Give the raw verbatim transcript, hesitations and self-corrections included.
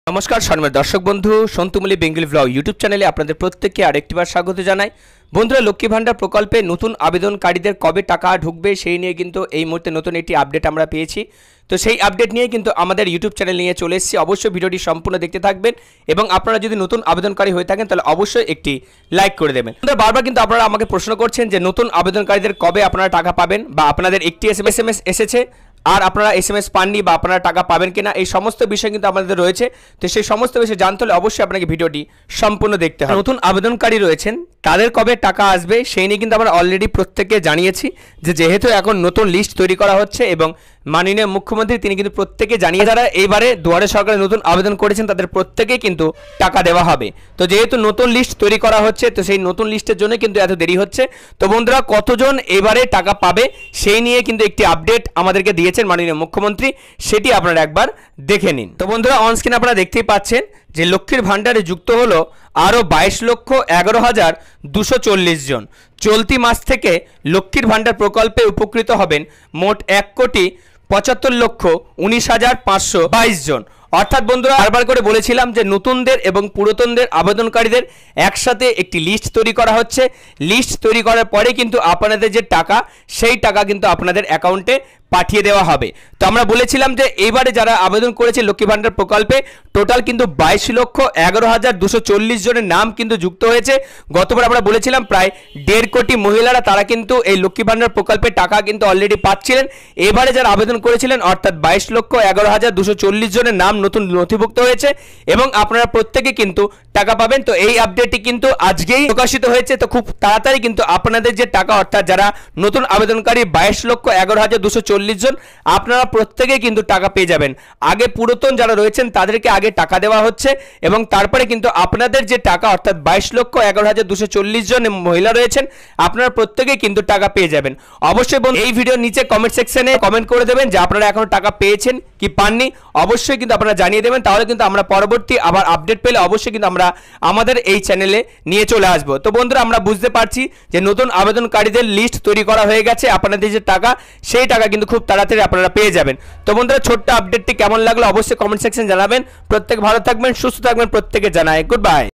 नमस्कार शर्मेर दर्शक बंधु सन्तुमली बेंगली ब्लग यूट्यूब चैनेले आपनादेर प्रत्येकके आरेकटिबार स्वागत जानाई। बंधुरा लक्ष्मी भाण्डार प्रकल्पे नतून आवेदनकारीदेर कबे टाका ढुकबे सेई निये किन्तु एई मुहूर्ते नतून एकटी आपडेट आमरा पेयेछि। तो सेई आपडेट निये किन्तु आमादेर यूट्यूब चैनेल निये चले एसेछि। अवश्यई भिडियोटी सम्पूर्ण देखते थाकबेन एबं आपनारा जोदि नतून आवेदनकारी हये थाकेन ताहले अवश्यई एकटी लाइक करे देबेन। बंधुरा बारबार किन्तु आपनारा आमाके प्रश्न करछेन जे नतून आवेदनकारीदेर कबे आपनारा टाका पाबेन बा आपनादेर एकटी एसएमएस एसेছে और आपनारा एसएमएस पानনি বা আপনারা টাকা পাবেন কিনা এই সমস্ত বিষয় কিন্তু আমাদের রয়েছে। তো সেই সমস্ত বিষয় জানতে হলে অবশ্যই আপনাকে ভিডিওটি সম্পূর্ণ দেখতে হবে। নতুন আবেদনকারী রয়েছেন তাদের কবে টাকা আসবে সেই নিয়ে কিন্তু আমরা অলরেডি প্রত্যেককে জানিয়েছি যে যেহেতু এখন নতুন লিস্ট তৈরি করা হচ্ছে এবং মাননীয় মুখ্যমন্ত্রী তিনি কিন্তু প্রত্যেককে জানিয়ে যারা এইবারে দুয়ারে সরকারে নতুন আবেদন করেছেন তাদের প্রত্যেককেই কিন্তু টাকা দেওয়া হবে। তো যেহেতু নতুন লিস্ট তৈরি করা হচ্ছে তো সেই নতুন লিস্টের জন্য কিন্তু এত দেরি হচ্ছে। তো বন্ধুরা কতজন এবারে টাকা পাবে সেই নিয়ে কিন্তু একটি আপডেট আমাদেরকে দিয়েছেন মাননীয় মুখ্যমন্ত্রী, সেটি আপনারা একবার দেখে নিন। তো বন্ধুরা অন স্ক্রিন আপনারা দেখতেই পাচ্ছেন যে লক্ষ্মীর ভান্ডারে যুক্ত হলো আরও বাইশ লক্ষ এগারো হাজার দুশো চল্লিশ জন। চলতি মাস থেকে লক্ষ্মীর ভান্ডার প্রকল্পে উপকৃত হবেন মোট এক কোটি পঁচাত্তর লক্ষ উনিশ হাজার পাঁচশো বাইশ জন। অর্থাৎ বন্ধুরা বারবার করে বলেছিলাম যে নতুনদের এবং পুরাতনদের আবেদনকারীদের একসাথে একটি লিস্ট তৈরি করা হচ্ছে। লিস্ট তৈরি করার পরে কিন্তু আপনাদের যে টাকা সেই টাকা কিন্তু আপনাদের অ্যাকাউন্টে পাঠিয়ে দেওয়া হবে। তো আমরা বলেছিলাম যে এইবারে যারা আবেদন করেছে লক্ষ্মী ভান্ডার প্রকল্পে টোটাল কিন্তু বাইশ লক্ষ এগারো হাজার দুশো চল্লিশ জনের নাম কিন্তু যুক্ত হয়েছে। গতবার আমরা বলেছিলাম প্রায় দেড় কোটি মহিলারা তারা কিন্তু এই লক্ষ্মী ভান্ডার প্রকল্পে টাকা কিন্তু অলরেডি পাচ্ছিলেন। এবারে যারা আবেদন করেছিলেন অর্থাৎ বাইশ লক্ষ এগারো হাজার দুশো চল্লিশ জনের নাম নতুন নথিভুক্ত হয়েছে এবং আপনারা প্রত্যেকে কিন্তু টাকা পাবেন। তো এই আপডেটটি কিন্তু আজকেই প্রকাশিত হয়েছে। তো খুব তাড়াতাড়ি কিন্তু আপনাদের যে টাকা অর্থাৎ যারা নতুন আবেদনকারী বাইশ লক্ষ এগারো হাজার দুশো চল্লিশ জন আপনারা প্রত্যেকে কিন্তু টাকা পেয়ে যাবেন। আগে পুরাতন যারা রয়েছেন তাদেরকে আগে টাকা দেওয়া হচ্ছে এবং তারপরে কিন্তু আপনাদের যে টাকা অর্থাৎ বাইশ লক্ষ এগারো হাজার দুশো চল্লিশ জন মহিলা রয়েছেন আপনারা প্রত্যেকে কিন্তু টাকা পেয়ে যাবেন। অবশ্যই এই ভিডিওর নিচে কমেন্ট সেকশনে কমেন্ট করে দেবেন যে আপনারা এখনো টাকা পেয়েছেন কি পাননি, অবশ্যই কিন্তু আপনারা জানিয়ে দেবেন। তাহলে কিন্তু আমরা পরবর্তী আবার আপডেট পেলে অবশ্যই কিন্তু আমরা আমাদের এই চ্যানেলে নিয়ে চলে আসবো। তো বন্ধুরা আমরা বুঝতে পারছি যে নতুন আবেদনকারীদের লিস্ট তৈরি করা হয়ে গেছে। আপনাদের যে টাকা সেই টাকা কিন্তু খুব তাড়াতাড়ি আপনারা পেয়ে যাবেন। তো বন্ধুরা ছোট্ট আপডেটটি কেমন লাগলো অবশ্যই কমেন্ট সেকশন জানাবেন। প্রত্যেক ভালো থাকবেন, সুস্থ থাকবেন, প্রত্যেকে জানাই গুড বাই।